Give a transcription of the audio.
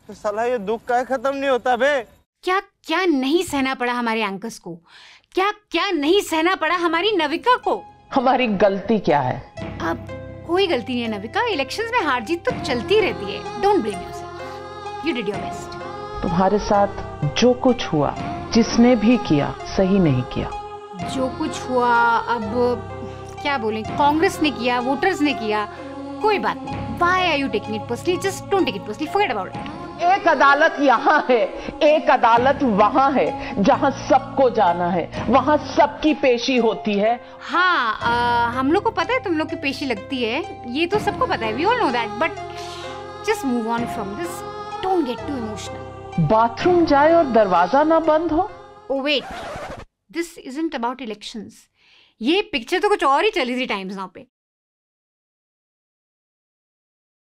तो साला ये दुख का खत्म नहीं होता बे। क्या क्या नहीं सहना पड़ा हमारे एंकर्स को, क्या क्या नहीं सहना पड़ा हमारी नविका को। हमारी गलती क्या है? अब कोई गलती नहीं है नविका, इलेक्शंस में हार जीत तो चलती रहती है। Don't blame yourself, you did your best. तुम्हारे साथ जो कुछ हुआ, जिसने भी किया सही नहीं किया। जो कुछ हुआ, अब क्या बोलें, कांग्रेस ने किया, वोटर्स ने किया, कोई बात नहीं। Why are you taking it personally? Just don't take it personally. Forget about it. एक अदालत यहाँ है, एक अदालत वहाँ है, जहाँ सबको जाना है, वहाँ सबकी पेशी होती है। हाँ, हम लोग को पता है तुम लोग की पेशी लगती है, ये तो सबको पता है, we all know that. But just move on from this. Don't get too emotional. Bathroom जाए और दरवाजा ना बंद हो। Oh wait, this isn't about elections. ये पिक्चर तो कुछ और ही चली थी टाइम्स नाउ पे।